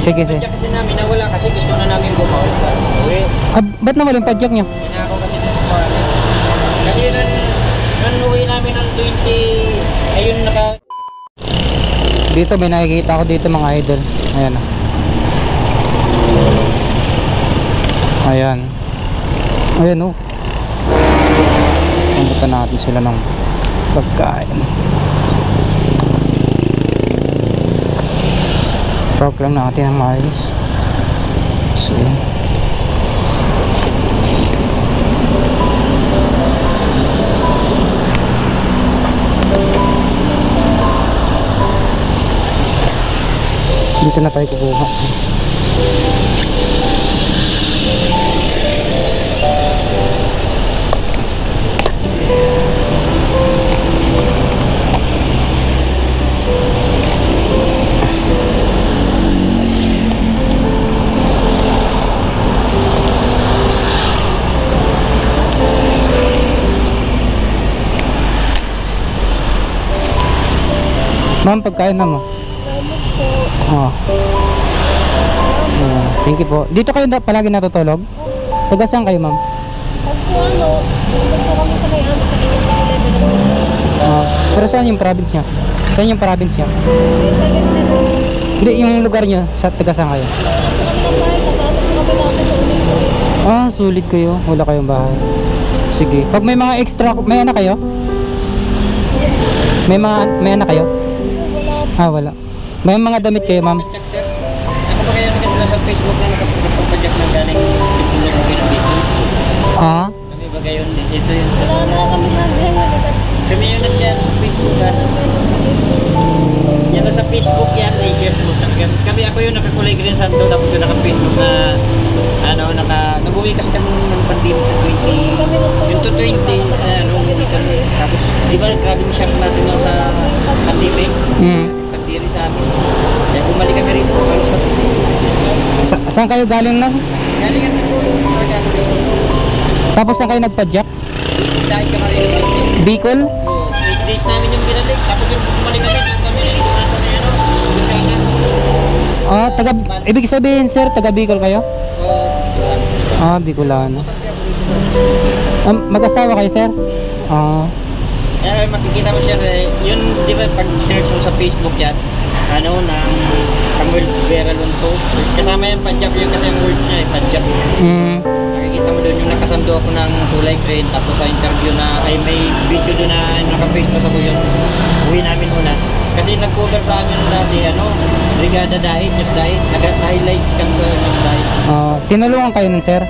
Sige, sige. Padyak kasi namin nawala kasi gusto na namin bumalik para uwi. Ba't nawala yung padyak nyo? Pinako kasi sa kuwari. Kasi nun uwi namin ng 20, ayun naka... Dito may nakikita ako dito mga idol. Ayan. Ayan. Ayan oh. Pumbutan natin sila ng pagkain. Park lang natin ang maayos. So dito na tayo kukuha. Ma'am, pagkain na mo. Oh. Thank you po. Dito kayo palagi natutulog? Taga saan kayo, ma'am? Dito po kami sa may sa Kinilid. Pero saan yung province niya? Saan yung province niya? Sa Kinilid. Hindi, yung lugar niya, sa taga saan kayo? Sulit kayo. Wala kayong bahay. Sige. Pag may mga extra, may anak kayo? May anak kayo? Wala. May mga damit kayo, ma'am? Padyak, sir. Ako ba kaya nakita sa Facebook na nakapagpadyak ng galing Pituloy ng Bicol? Kami ba gayon? Ito yun, sir. Wala na kami Kami yun nandiyan sa Facebook ha. Yan na sa Facebook yan, i-share mo. Kami ako yun nakakulay green santo tapos yun naka-Facebook na nag-uwi kasi kami ng pandemic na 20 yung 20 uwi kami. Tapos di ba grabe yung shock natin sa pandemic? Pandiri sa amin. Kaya bumalik kami rin po sa Facebook. Saan kayo galing na? Galing kami po. Tapos saan kayo nagpadyak? Dahil kami rin sa Bicol? 8 days namin yung binalik. Tapos yung bumalik kami rin sa may Ibig sabihin, sir, taga Bicol kayo? Bicolano. Mag-asawa kayo, sir? Kaya makikita mo siya, yun, di ba, pag search mo sa Facebook yan, ng Samuel Vera Lunto, kasama yung Padyak yun kasi yung words niya, Padyak. Nakikita mo doon yung nakasando ako ng kulay green, tapos sa interview na, may video doon na naka-Facebook ako yung uwi namin una. Kasi nag-cover sa amin dati, Brigada Dahit, News Dahit, nag-highlights kami sa News Dahit. Tinulungan kayo nun, sir?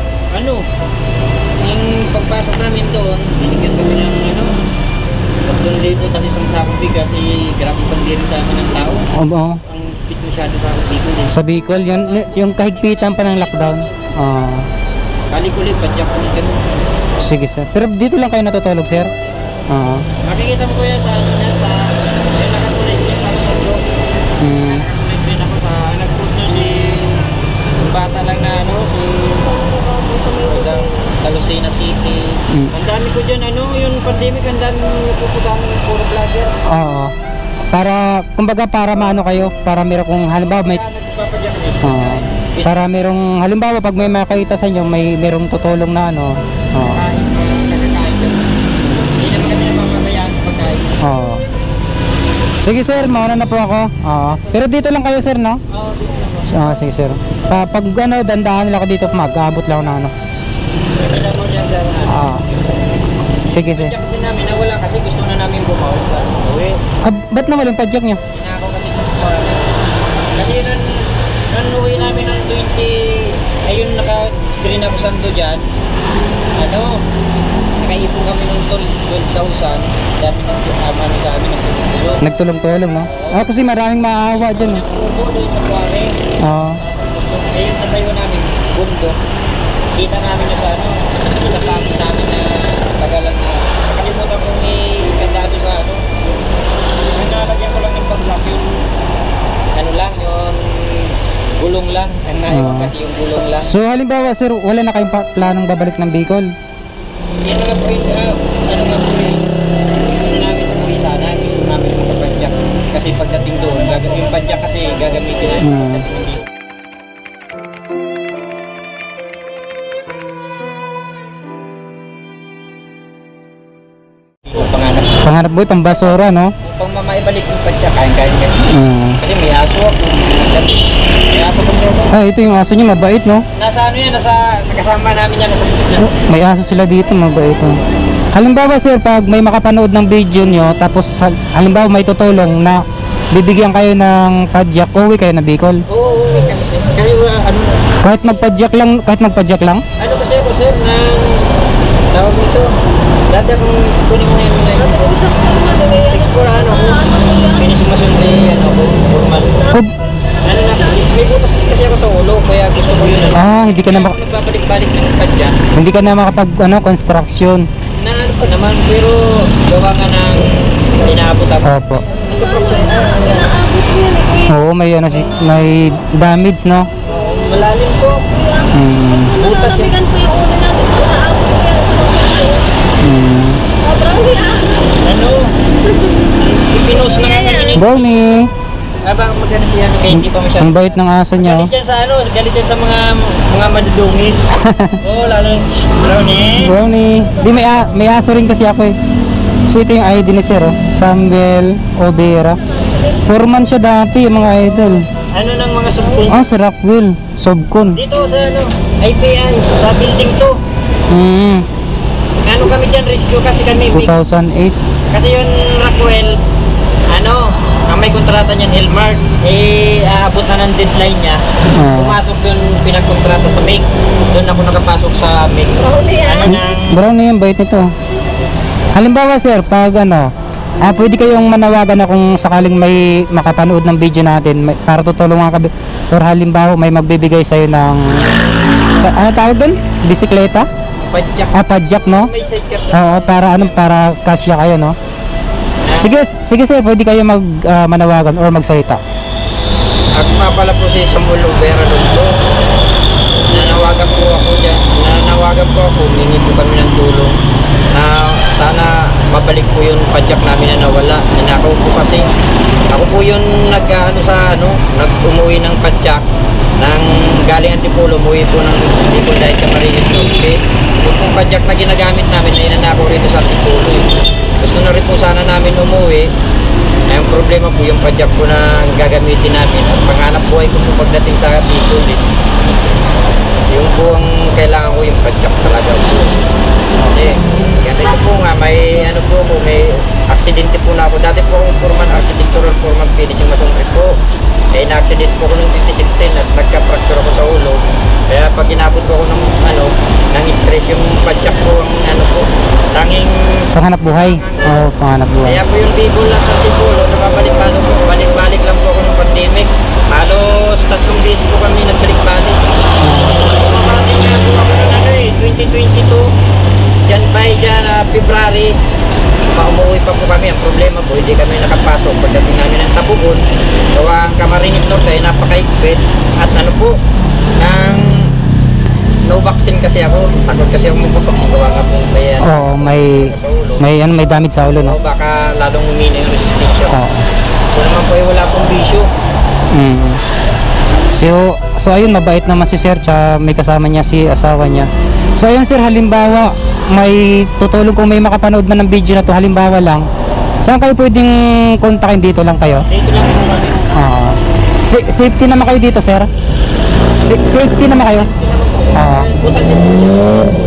Yung pagpasok namin doon, binigyan kami ng doon dito kasi isang sakong bigas, grabe pandiri sa amin ng tao. Ang pit masyado sa Bicol. Sa Bicol, yung kahigpitan pa ng lockdown. Kali-kuli, Padyak ulit kami. Sige, sir. Pero dito lang kayo natutulog, sir? Makikita mo ko yan sa nakakulay green ako sa bro. Nakakulay green ako sa nag-post nyo si bata lang na sa Lucena City. Ang dami ko dyan, yung pandemic, ang dami nagpupo sa amin ng puro vloggers. Kumbaga para maano kayo, para meron kung halimbawa may para merong halimbawa pag may makita sa inyo, merong tutulong na Pagkain, nagkakain kami. Hindi naman kami napapabayaan sa pagkain. Sige, sir, mauna na po ako. Pero dito lang kayo, sir, no? Dito lang. Sige, sir. Pag dandahan lang ako dito, mag-aabot lang ako na Sige, sir. Padyak kasi namin nawala kasi gusto na namin bumalik para uwi. Ba't nawala yung padyak nyo? Pinako kasi sa kuwari. Kasi nun uwi namin ng 20, ayun naka-green ako santo dyan. Nakaipon kami ng 12,000. Dami ng kami sa amin nagtulong. Nagtulong-tulong, no? Kasi maraming maawa dyan. Ubo doon sa kuwari. Ayun natayo namin, bundok. Kita namin yung sa pangit namin na tagalan na nakalimutan kong ikandado sa yung nalagyan ko lang ng pag-block yung yung gulong lang ang naiwan kasi yung gulong lang. So halimbawa, sir, wala na kayong planong babalik ng Bicol? Yan nga po namin umuwi sana, gusto namin magpapadyak kasi pagdating doon, yung padyak kasi gagamitin namin pagdating ng Bicol. panghanap buhay, pambasura, no? Pang mamaibalik yung padyak, kain-kain ka. Kasi may aso ako. May aso ko sir. Ah, ito yung aso niya, mabait, no? Nasa ano yan, nakasama namin yan, nasa May aso sila dito, mabait, no? Halimbawa, sir, pag may makapanood ng video nyo, tapos halimbawa may tutulong na bibigyan kayo ng padyak, uwi kayo na Bicol. Oo, kami sir. Kasi ano, Kahit magpadyak lang? ano kasi ako sir, ng tawag nito. Dati akong kunin mo na yung mga Dati po siya naman, may Explore ano sa ko. ano po yan. Finishing mo siyempre, ano ko, formal. Oh, Ano na, may butas kasi ako sa ulo, kaya gusto ko yun. hindi ka na Ako nagbabalik-balik ng padyak. hindi ka na makapag construction. Na ano pa naman, pero gawa nga ng inaabot ako. Opo. Ano, inaabot ko yan eh, kuya. Oo, may damage, no? Malalim to. Kuya, Mm. pag nalalabigan ko yung ulo niya, inaabot ko yan sa mga Mm. Sobrang hiya. Ano? Ipinos na nga namin eh. Brownie, Abang magana siya, kaya hindi pa masyado. ang bait ng aso niya, Galit yan sa ano, galit yan sa mga madudungis. Oo, lalo yung brownie. Brownie. Di may aso rin kasi ako eh. So ito yung ID ni Sir, oh. Samuel Obera. Foreman siya dati, yung mga idol. Ano ng mga subkul? Ah, sa Rockwell, Sobcon. Dito sa ano, IPN, sa building to. Ano kami dyan, rescue kasi kami. 2008. Kasi yung Rockwell, ano, ang may kontrata niyan, Hilmart, aabot na ng deadline niya. Pumasok yung pinagkontrata sa MIG. Doon ako nakapasok sa MIG. Brownie yan. Ano nang, Brownie, ang bait nito. Halimbawa sir, pag pwede kayong manawagan na kung sakaling may makapanood ng video natin para tutulungan ka or halimbawa may magbibigay sa'yo ng ano tawag doon? Bisikleta? padyak. Padyak, no? May sidecar na. Oo, para kasya kayo, no? Sige sir, pwede kayo manawagan or magsalita. Ako nga pala po si Samuel Obera Lunto. Nanawagan po ako dyan. Nanawagan po ako, humingi po kami ng tulong. Na sana mabalik po yung padyak namin na nawala. Ninakaw po kasi. Ako po yung nag-umuwi ng padyak. Nang galing Antipolo, umuwi po ng Antipolo dahil sa Marinis Norte. Yung pong padyak na ginagamit namin ay nanakaw rito sa Antipolo. Gusto na rin po sana namin umuwi. Ay, ang problema po yung padyak po na gagamitin namin. At panghanap buhay ko po pagdating sa Bicol. Yung po ang kailangan ko yung padyak talaga po. Ganito po nga, may aksidente po na ako. Dati po akong foreman, architectural foreman, finishing masonry po. Na-accident po ako noong 2016 at nagka-fracture ako sa ulo. Kaya pag inabot po ako ng stress, yung padyak po ang tanging Panghanap buhay. Oo, panghanap buhay. kaya po yung Bicol at Antipolo, nakabalik-balik po. Balik-balik lang po ako ng pandemic. Halos 3 beses po kami nagbalik-balik. Kumarating nga po ako ng 2022. February. Umuwi pa po kami. Ang problema po, hindi kami nakapasok. Pagdating namin ng Tabugon, gawa ang Camarines Norte ay napakaigpit. At no vaccine kasi ako. Takot kasi ako magpapaksin. Gawa nga po kaya Oo, may damage sa ulo, no? baka lalong umina yung resistensya. Oo. Kung naman po ay wala pong bisyo. Mm. So ayun, mabait naman si Sir, tsaka may kasama niya si asawa niya. So ayun Sir, halimbawa may tutulong kung may makapanood man ng video na to, halimbawa lang, saan kayo pwedeng kontakin? Dito lang kayo? Dito lang po kami. Safety naman kayo dito Sir? Safety naman kayo? Butal din po siya.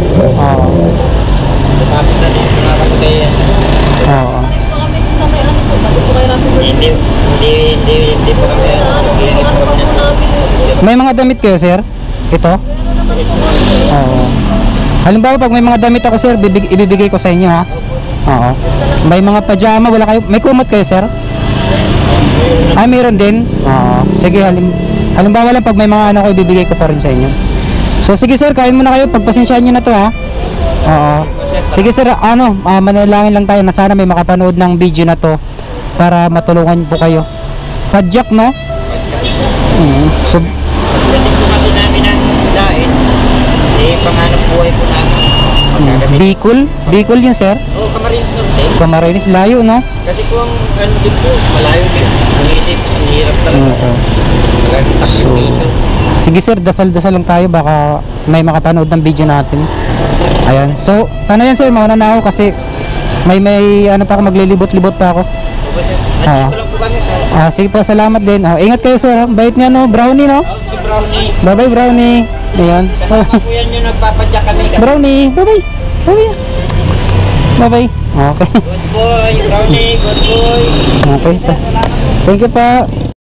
Lumapit na din po naman kayo yan. Tarik po kami sa may ano po, bakit po kayo natin po? Hindi po kami. Yung ano pa po namin. May mga damit kayo Sir? Ito? Meron naman po kami. Halimbawa pag may mga damit ako Sir, ibibigay ko sa inyo, ha? Oo. May mga pajama, wala kayo? May kumot kayo Sir? Mayroon din? Sige, halimbawa lang pag may mga ko, ibibigay ko pa rin sa inyo. So sige Sir, kain muna kayo, pagpasensyahan nyo na to, ha? Sige Sir, manalangin lang tayo na sana may makapanood ng video na to para matulungan po kayo. Padyak, no? So, Pagdating po kasi namin ng dain, panganap buhay po namin. Bicol yun Sir? Oo, Camarines Norte. Camarines, layo, no? Kasi po ang din po, malayo din. Umisip, ang hirap talaga. Talagang sacrifice. Sige Sir, dasal-dasal lang tayo, baka may makapanood ng video natin. Ayan. So, ano yan Sir, mauna na ako kasi May ano pa ako, maglilibot-libot pa ako. Opo sir. Ah. Nandito lang po kami sir. Sige po, salamat din. Ingat kayo sir. Bait niya no, Brownie no. Si Brownie. Bye-bye Brownie. Ayan. Kasama po yan yung nagpapadyak kami. Brownie, bye-bye. Bye-bye. Bye-bye. Okay. Good boy, Brownie, good boy. Okay. Thank you pa.